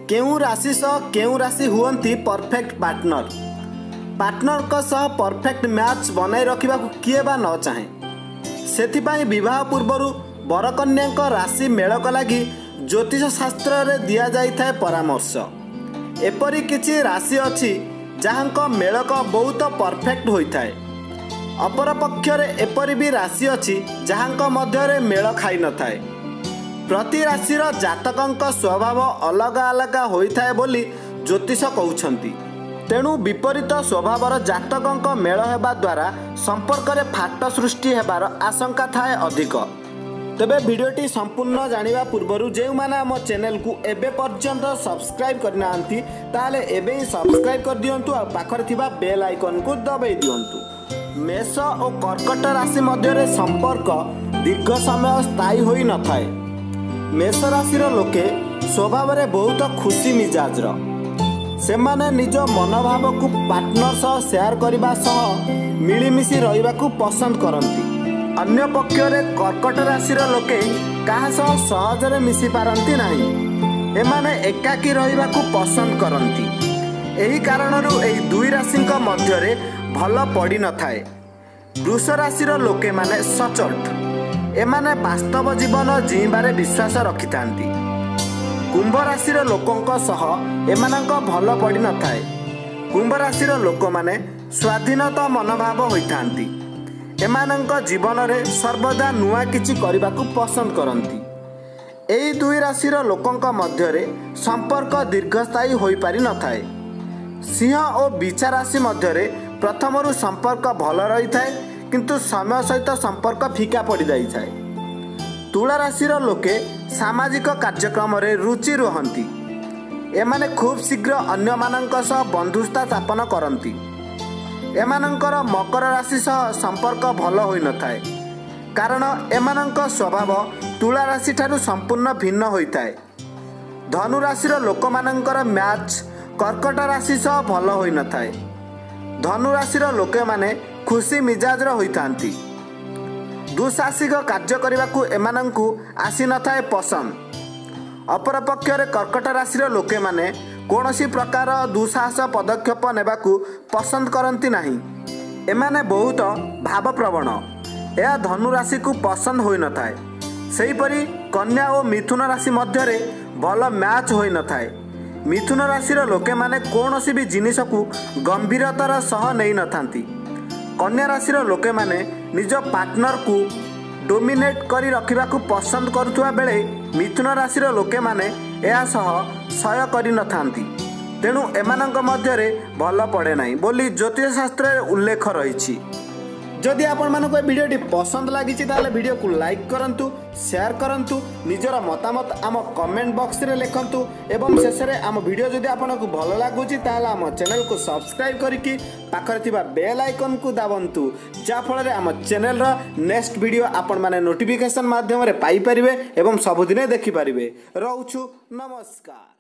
केउं राशि सह केउं राशि हुअंती परफेक्ट पार्टनर। पार्टनर का सह परफेक्ट मैच बनाई रखा किए बा न चाहे। सेथिपाई विवाह पूर्वर बरकन्या राशि मेलक लगी ज्योतिष शास्त्र रे दिया जाइथाय परामर्श। एपरी किछि राशि अछि जहांक मेलक बहुत परफेक्ट होइथाय। अपर पक्षरे एपरी भी राशि अछि जहांक मध्यरे मेल खाई न थाए। प्रति राशिर जातकंक स्वभाव अलग अलग होइथाय बोली ज्योतिष कहउछंती। तेणु विपरीत स्वभावर जातकंक मेल हेबा द्वारा संपर्क रे फाट सृष्टि हेबार आशंका थाए अधिक। तेबे वीडियोटी संपूर्ण जानिबा पूर्वरु जे माने हम चैनल को एबे पर्यंत सब्सक्राइब करनांती ताले एबे ही सब्सक्राइब कर दियंतु और पाखर थिबा बेल आइकन को दबाई दियंतु। मेष और कर्कट राशि मध्य संपर्क दीर्घ समय स्थायी होई न थाए। मेष राशि लोके स्वभाव रे बहुत खुशी मिजाज सेमाने निज मनोभाव को पार्टनर सह शेयर करने सह मिलीमिशी रहिबा को पसंद करती। अन्य पक्षरे कर्कट राशि लोके कहा सह सहजरे मिसी पारंती नहीं। एमाने एकाकी रहिबा को पसंद करती। एही कारणरू एही दुई राशिंक मध्यरे भल पड़ी न थाए। वृष राशि लोके माने सचोट एमाने वास्तव जीवन जीवारे विश्वास रखि थांती। कुंभ राशि लोकंक सह एमानंक भल पड़ी न थाए। कुंभ राशि लोक माने स्वाधीनता मनोभाव होइथांती। एमानंक जीवन रे सर्वदा नुआ किछि करिबाकू पसंद करंती। एही दुई राशि लोकंक मध्यरे संपर्क दीर्घस्थायी होई पारि न थाए। सिंह और बिछा राशि मध्यरे प्रथमरु संपर्क भल रही थाए किंतु समय सहित संपर्क फीका पड़ जाए। तुला राशि लोके सामाजिक कार्यक्रम रे रुचि रुहंती। एमाने खूब शीघ्र अन्य मानक सह बंधुता स्थापन करती। एमानंकर मकर राशि सह संपर्क भल होई न थाए कारण एमानंक स्वभाव तुला राशि ठारू संपूर्ण भिन्न होइताए। धनु राशि लोक मानंकर मैच कर्कट राशि सह भल होई न थाए। धनु राशि लोके माने खुशी मिजाज होइथांती। दुसाहसिक कार्य करने एमानंकु आसी न थाए पसंद। अपर पक्षरे कर्कट राशि लोके माने कौनसी प्रकार दुसाहस पदक्षेप नेबाकू पसंद करती नहीं। एमाने बहुत भावप्रवण। यह धनु राशि को पसंद होई न थाए। सेहीपरि कन्या और मिथुन राशि मध्यरे भल मैच होई न थाए। मिथुन राशि लोके माने कौनसी भी जिनिस को गंभीरतार सह नहीं न थांती। कन्या राशि लोके माने निज पार्टनर को डोमिनेट करी रखिबा को पसंद करुवा बेले मिथुन राशि लोके माने या सह सय करी न थांती। तेणु एमानंक मध्यरे भल पड़े नाही बोली ज्योतिष शास्त्र उल्लेख रही। जदि आपण मानक वीडियोटी पसंद लगी ताले वीडियो को लाइक करंतु, शेयर करंतु, निजर मतामत आम कमेंट बॉक्स रे लिखंतु एवं शेष रे आम वीडियो जदि आपनको भल लागुची ताले आम चैनल को सब्सक्राइब करिकि पाखरे थिबा बेल आइकन को दाबंतु जा फल रे आम चैनल रा नेक्स्ट वीडियो आपण माने नोटिफिकेशन माध्यम रे पाई परिबे एवं सबुदिने देखि परिबे। रहउछु नमस्कार।